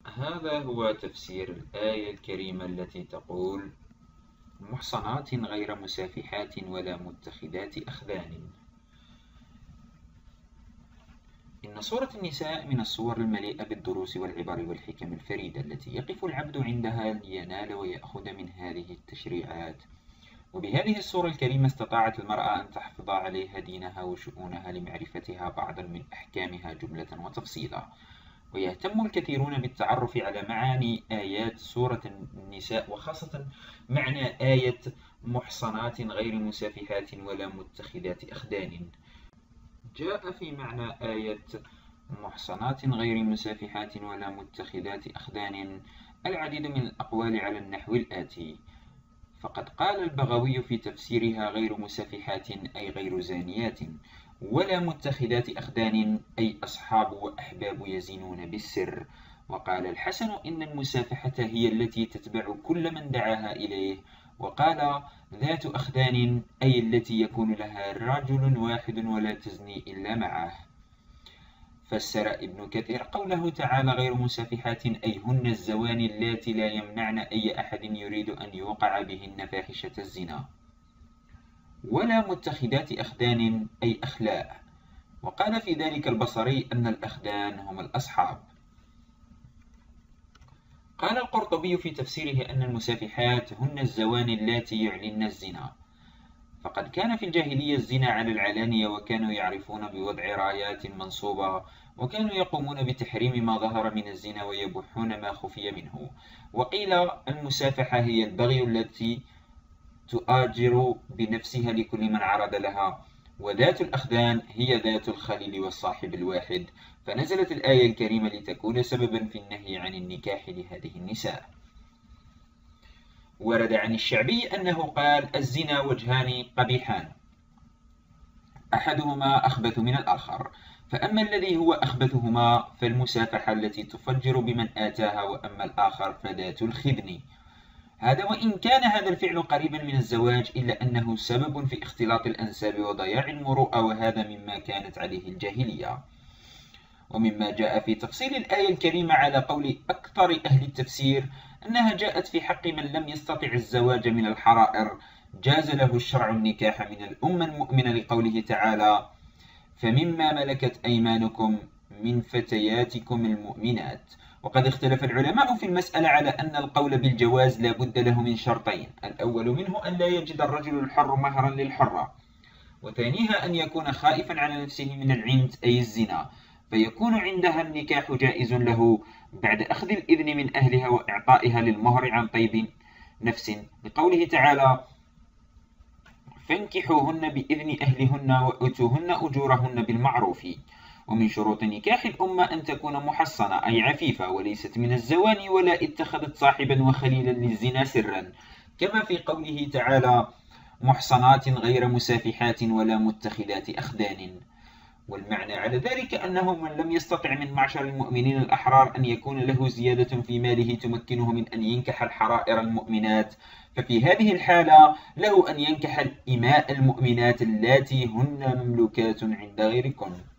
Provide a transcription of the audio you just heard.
هذا هو تفسير الآية الكريمة التي تقول: محصنات غير مسافحات ولا متخذات أخدان. إن سورة النساء من الصور المليئة بالدروس والعبر والحكم الفريدة التي يقف العبد عندها لينال ويأخذ من هذه التشريعات. وبهذه السورة الكريمة استطاعت المرأة أن تحفظ عليها دينها وشؤونها لمعرفتها بعضا من أحكامها جملة وتفصيلا. ويهتم الكثيرون بالتعرف على معاني آيات سورة النساء، وخاصة معنى آية محصنات غير مسافحات ولا متخذات أخدان. جاء في معنى آية محصنات غير مسافحات ولا متخذات أخدان العديد من الأقوال على النحو الآتي: فقد قال البغوي في تفسيرها: غير مسافحات أي غير زانيات، ولا متخذات أخدان أي أصحاب وأحباب يزنون بالسر. وقال الحسن: إن المسافحة هي التي تتبع كل من دعاها إليه. وقال: ذات أخدان أي التي يكون لها رجل واحد ولا تزني إلا معه. فسر ابن كثير قوله تعالى: غير مسافحات أي هن الزواني اللاتي لا يمنعن أي أحد يريد أن يوقع بهن فاحشة الزنا. ولا متخذات أخدان أي أخلاء. وقال في ذلك البصري أن الأخدان هم الأصحاب. قال القرطبي في تفسيره أن المسافحات هن الزواني اللاتي يعلن الزنا، فقد كان في الجاهلية الزنا على العلانية، وكانوا يعرفون بوضع رايات منصوبة، وكانوا يقومون بتحريم ما ظهر من الزنا ويبوحون ما خفي منه. وقيل المسافحة هي البغي التي تؤاجر بنفسها لكل من عرض لها. وذات الأخدان هي ذات الخليل والصاحب الواحد، فنزلت الآية الكريمة لتكون سببا في النهي عن النكاح لهذه النساء. ورد عن الشعبي أنه قال: الزنا وجهان قبيحان، أحدهما أخبث من الآخر، فأما الذي هو أخبثهما فالمسافحة التي تفجر بمن آتاها، وأما الآخر فذات الخدن. هذا وإن كان هذا الفعل قريبا من الزواج، إلا أنه سبب في اختلاط الأنساب وضياع المروءة، وهذا مما كانت عليه الجاهلية. ومما جاء في تفصيل الآية الكريمة على قول أكثر أهل التفسير أنها جاءت في حق من لم يستطع الزواج من الحرائر، جاز له الشرع النكاح من الأمة المؤمنة، لقوله تعالى: فمما ملكت أيمانكم من فتياتكم المؤمنات. وقد اختلف العلماء في المسألة على أن القول بالجواز لا بد له من شرطين: الأول منه أن لا يجد الرجل الحر مهرا للحرة، وثانيها أن يكون خائفا على نفسه من العند أي الزنا، فيكون عندها النكاح جائز له بعد أخذ الإذن من أهلها وإعطائها للمهر عن طيب نفس، لقوله تعالى: فانكحوهن بإذن أهلهن وأتوهن أجورهن بالمعروف. ومن شروط نكاح الأمة أن تكون محصنة أي عفيفة، وليست من الزواني، ولا اتخذت صاحبا وخليلا للزنا سرا، كما في قوله تعالى: محصنات غير مسافحات ولا متخذات أخدان. والمعنى على ذلك أنه من لم يستطع من معشر المؤمنين الأحرار أن يكون له زيادة في ماله تمكنه من أن ينكح الحرائر المؤمنات، ففي هذه الحالة له أن ينكح الإماء المؤمنات اللاتي هن مملوكات عند غيركم.